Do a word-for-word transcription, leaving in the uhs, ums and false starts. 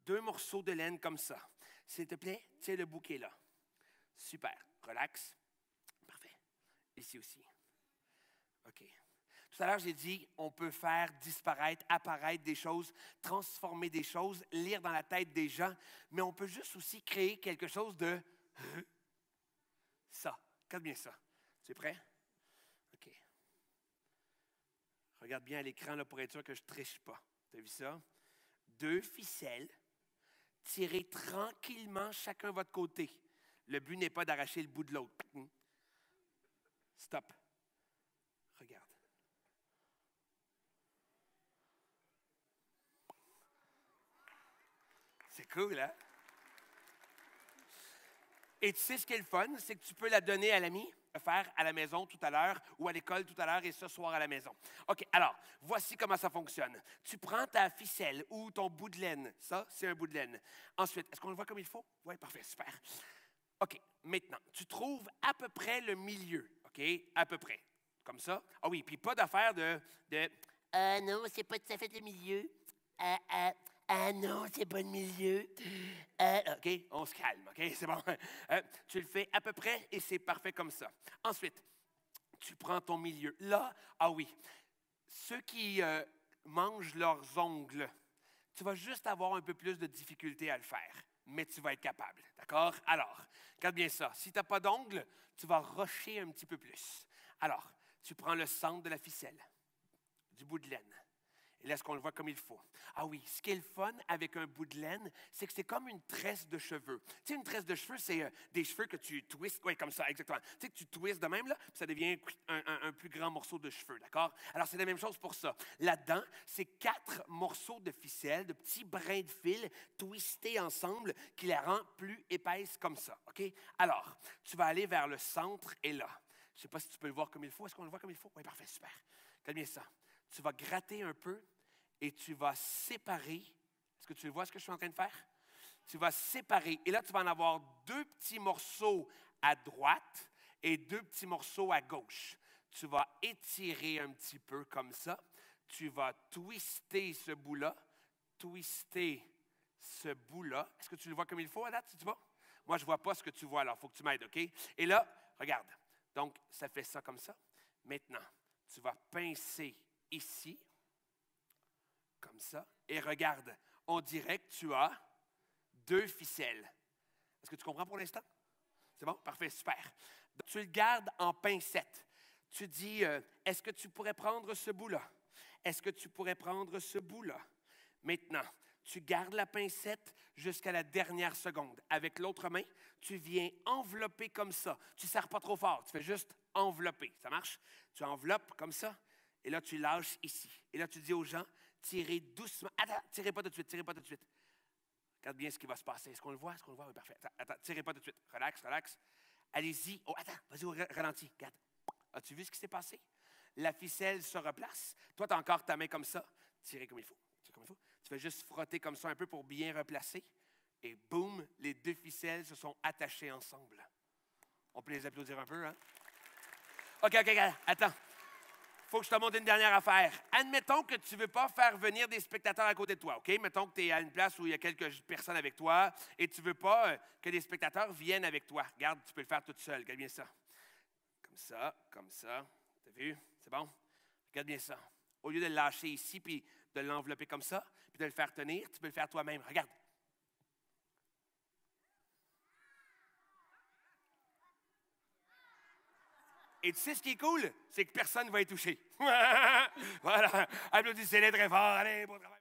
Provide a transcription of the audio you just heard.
deux morceaux de laine comme ça. S'il te plaît, tiens le bouquet là. Super. Relax. Parfait. Ici aussi. OK. Tout à l'heure, j'ai dit, on peut faire disparaître, apparaître des choses, transformer des choses, lire dans la tête des gens, mais on peut juste aussi créer quelque chose de ça. Regarde bien ça. Tu es prêt? OK. Regarde bien à l'écran là, pour être sûr que je ne triche pas. Tu as vu ça? Deux ficelles, tirez tranquillement chacun de votre côté. Le but n'est pas d'arracher le bout de l'autre. Stop. Regarde. C'est cool, hein? Et tu sais ce qui est le fun, c'est que tu peux la donner à l'ami, faire à la maison tout à l'heure ou à l'école tout à l'heure et ce soir à la maison. OK, alors, voici comment ça fonctionne. Tu prends ta ficelle ou ton bout de laine. Ça, c'est un bout de laine. Ensuite, est-ce qu'on le voit comme il faut? Oui, parfait, super. OK, maintenant, tu trouves à peu près le milieu. OK, à peu près. Comme ça. Ah oui, puis pas d'affaire de... de euh, non, c'est pas tout à fait le milieu. Euh, euh, Ah non, c'est pas le milieu. Euh, OK, on se calme, OK, c'est bon. Euh, tu le fais à peu près et c'est parfait comme ça. Ensuite, tu prends ton milieu. Là, ah oui, ceux qui euh, mangent leurs ongles, tu vas juste avoir un peu plus de difficulté à le faire, mais tu vas être capable, d'accord? Alors, regarde bien ça. Si tu n'as pas d'ongles, tu vas rusher un petit peu plus. Alors, tu prends le centre de la ficelle, du bout de laine. Et laisse qu'on le voit comme il faut. Ah oui, ce qui est le fun avec un bout de laine, c'est que c'est comme une tresse de cheveux. Tu sais, une tresse de cheveux, c'est euh, des cheveux que tu twistes, oui, comme ça, exactement. Tu sais, que tu twistes de même, là, puis ça devient un, un, un plus grand morceau de cheveux, d'accord? Alors, c'est la même chose pour ça. Là-dedans, c'est quatre morceaux de ficelle, de petits brins de fil twistés ensemble qui la rend plus épaisse comme ça, OK? Alors, tu vas aller vers le centre et là. Je ne sais pas si tu peux le voir comme il faut. Est-ce qu'on le voit comme il faut? Oui, parfait, super. Regarde bien ça. Tu vas gratter un peu et tu vas séparer. Est-ce que tu vois ce que je suis en train de faire? Tu vas séparer. Et là, tu vas en avoir deux petits morceaux à droite et deux petits morceaux à gauche. Tu vas étirer un petit peu comme ça. Tu vas twister ce bout-là. Twister ce bout-là. Est-ce que tu le vois comme il faut à date, si tu vois? Moi, je ne vois pas ce que tu vois, alors il faut que tu m'aides, OK? Et là, regarde. Donc, ça fait ça comme ça. Maintenant, tu vas pincer ici. Comme ça. Et regarde, on dirait que tu as deux ficelles. Est-ce que tu comprends pour l'instant? C'est bon? Parfait, super. Donc, tu le gardes en pincette. Tu dis, euh, est-ce que tu pourrais prendre ce bout-là? Est-ce que tu pourrais prendre ce bout-là? Maintenant, tu gardes la pincette jusqu'à la dernière seconde. Avec l'autre main, tu viens envelopper comme ça. Tu ne serres pas trop fort, tu fais juste envelopper. Ça marche? Tu enveloppes comme ça, et là, tu lâches ici. Et là, tu dis aux gens, tirez doucement. Attends, tirez pas tout de suite, tirez pas tout de suite. Regarde bien ce qui va se passer. Est-ce qu'on le voit? Est-ce qu'on le voit? Oui, parfait. Attends, attends, tirez pas tout de suite. Relax, relax. Allez-y. Oh, attends, vas-y au ralenti. Regarde. As-tu vu ce qui s'est passé? La ficelle se replace. Toi, tu as encore ta main comme ça. Tirez comme il faut. Tirez comme il faut. Tu fais juste frotter comme ça un peu pour bien replacer. Et boum, les deux ficelles se sont attachées ensemble. On peut les applaudir un peu, hein? OK, OK, OK. Attends. Il faut que je te montre une dernière affaire. Admettons que tu ne veux pas faire venir des spectateurs à côté de toi, OK? Mettons que tu es à une place où il y a quelques personnes avec toi et tu ne veux pas euh, que des spectateurs viennent avec toi. Regarde, tu peux le faire toute seule. Regarde bien ça. Comme ça, comme ça. T'as vu? C'est bon? Regarde bien ça. Au lieu de le lâcher ici puis de l'envelopper comme ça, puis de le faire tenir, tu peux le faire toi-même. Regarde. Et tu sais ce qui est cool? C'est que personne ne va y toucher. Voilà. Applaudissez-les très fort. Allez, bon travail.